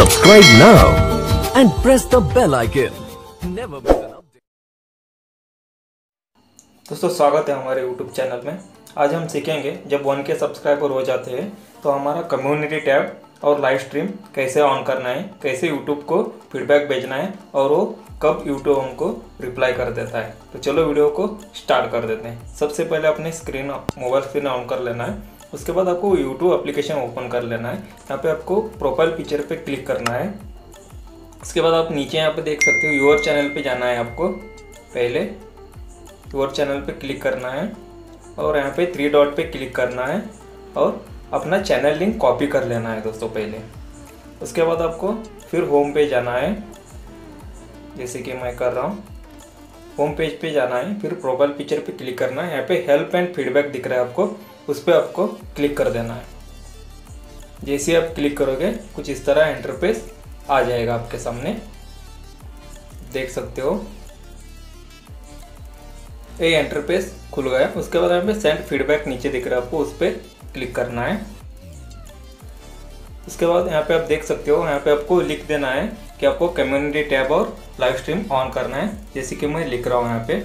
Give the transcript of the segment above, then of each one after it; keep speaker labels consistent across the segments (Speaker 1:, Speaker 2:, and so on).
Speaker 1: Subscribe now and press the bell icon. Never miss an update.
Speaker 2: दोस्तों स्वागत है हमारे YouTube चैनल में। आज हम सीखेंगे जब 1K सब्सक्राइबर हो जाते हैं तो हमारा कम्युनिटी टैब और लाइव स्ट्रीम कैसे ऑन करना है, कैसे YouTube को फीडबैक भेजना है और वो कब YouTube हमको रिप्लाई कर देता है। तो चलो वीडियो को स्टार्ट कर देते हैं। सबसे पहले अपने मोबाइल स्क्रीन ऑन कर लेना है। उसके बाद आपको YouTube एप्लीकेशन ओपन कर लेना है। यहाँ पे आपको प्रोफाइल पिक्चर पे क्लिक करना है। उसके बाद आप नीचे यहाँ पे देख सकते हो योर चैनल पे जाना है। आपको पहले योर चैनल पे क्लिक करना है और यहाँ पे 3 डॉट पे क्लिक करना है और अपना चैनल लिंक कॉपी कर लेना है दोस्तों पहले। उसके बाद आपको फिर होम पे जाना है, जैसे कि मैं कर रहा हूँ। होम पेज पे जाना है, फिर प्रोफाइल पिक्चर पे क्लिक करना है। यहाँ पे हेल्प एंड फीडबैक दिख रहा है आपको, उस पर आपको क्लिक कर देना है। जैसे ही आप क्लिक करोगे कुछ इस तरह इंटरफेस आ जाएगा आपके सामने, देख सकते हो। ये इंटरफेस खुल गया। उसके बाद यहाँ पे सेंड फीडबैक नीचे दिख रहा है आपको, उस पर क्लिक करना है। उसके बाद यहाँ पे आप देख सकते हो, यहाँ पे आपको लिख देना है कि आपको कम्युनिटी टैब और लाइव स्ट्रीम ऑन करना है, जैसे कि मैं लिख रहा हूँ। यहाँ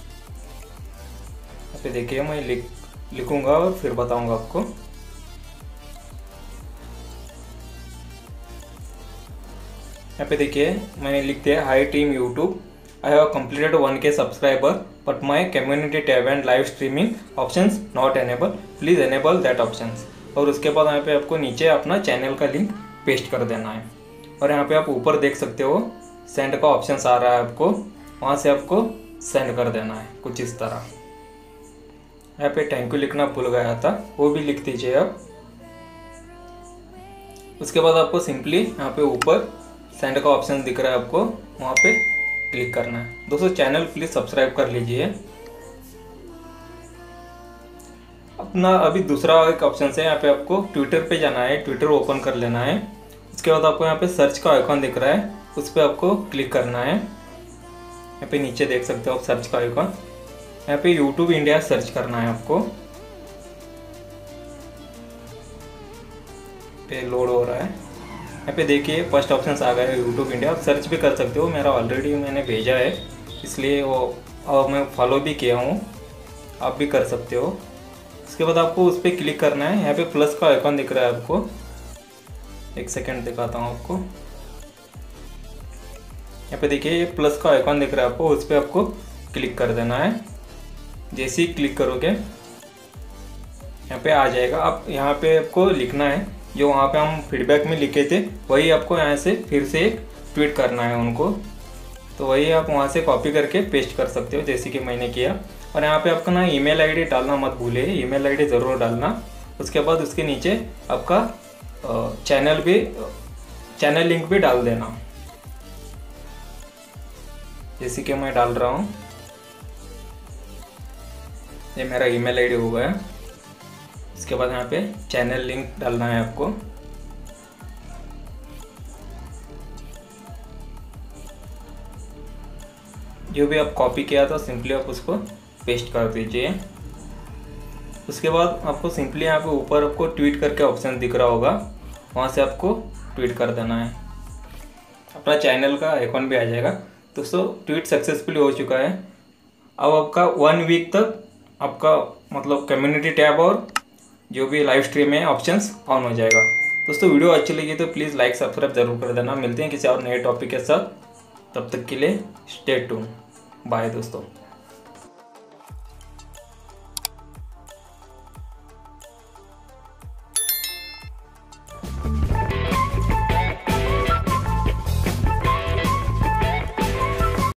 Speaker 2: पे देखिए मैं लिखूंगा और फिर बताऊंगा आपको। यहाँ पे देखिए मैंने लिख दिया, hi team YouTube, I have completed 1K subscriber but my community tab and live streaming options not enable, please enable that options। और उसके बाद यहाँ पे आपको नीचे अपना चैनल का लिंक पेस्ट कर देना है। और यहाँ पे आप ऊपर देख सकते हो सेंड का ऑप्शन आ रहा है आपको, वहाँ से आपको सेंड कर देना है कुछ इस तरह। यहाँ पे थैंक यू लिखना भूल गया था, वो भी लिख दीजिए आप। उसके बाद आपको सिंपली यहाँ पे ऊपर सेंड का ऑप्शन दिख रहा है आपको, वहाँ पे क्लिक करना है। दोस्तों चैनल प्लीज सब्सक्राइब कर लीजिए। अपना अभी दूसरा एक ऑप्शन है, यहाँ पे आपको ट्विटर पे जाना है, ट्विटर ओपन कर लेना है। उसके बाद आपको यहाँ पे सर्च का आइकॉन दिख रहा है, उस पर आपको क्लिक करना है। यहाँ पे नीचे देख सकते हो आप सर्च का आइकॉन, यहाँ पे यूट्यूब इंडिया सर्च करना है आपको। पे लोड हो रहा है। यहाँ पे देखिए फर्स्ट ऑप्शन आ गया है यूट्यूब इंडिया। आप सर्च भी कर सकते हो, मेरा ऑलरेडी मैंने भेजा है इसलिए वो मैं फॉलो भी किया हूँ, आप भी कर सकते हो। उसके बाद आपको उस पर क्लिक करना है। यहाँ पे प्लस का आइकॉन दिख रहा है आपको, एक सेकंड दिखाता हूँ आपको। यहाँ पे देखिए ये प्लस का आइकॉन दिख रहा है आपको, उस पर आपको क्लिक कर देना है। जैसे ही क्लिक करोगे यहाँ पे आ जाएगा। आप यहाँ पे आपको लिखना है जो वहाँ पे हम फीडबैक में लिखे थे, वही आपको यहाँ से फिर से एक ट्वीट करना है उनको। तो वही आप वहाँ से कॉपी करके पेस्ट कर सकते हो, जैसे कि मैंने किया। और यहाँ पे आपका ना ईमेल आईडी डालना मत भूलिए, ईमेल आईडी ज़रूर डालना। उसके बाद उसके नीचे आपका चैनल लिंक भी डाल देना, जैसे कि मैं डाल रहा हूँ। ये मेरा ईमेल आईडी हो गया। इसके बाद यहाँ पे चैनल लिंक डालना है आपको। जो भी आप कॉपी किया था सिंपली आप उसको पेस्ट कर दीजिए। उसके बाद आपको सिंपली यहाँ पे ऊपर आपको ट्वीट करके ऑप्शन दिख रहा होगा, वहाँ से आपको ट्वीट कर देना है। अपना चैनल का आइकॉन भी आ जाएगा। दोस्तों ट्वीट सक्सेसफुली हो चुका है। अब आपका 1 वीक तक आपका मतलब कम्युनिटी टैब और जो भी लाइव स्ट्रीम है ऑप्शंस ऑन हो जाएगा। दोस्तों वीडियो अच्छी लगी तो प्लीज़ लाइक सब्सक्राइब जरूर कर देना। मिलते हैं किसी और नए टॉपिक के साथ, तब तक के लिए स्टे ट्यून। बाय दोस्तों।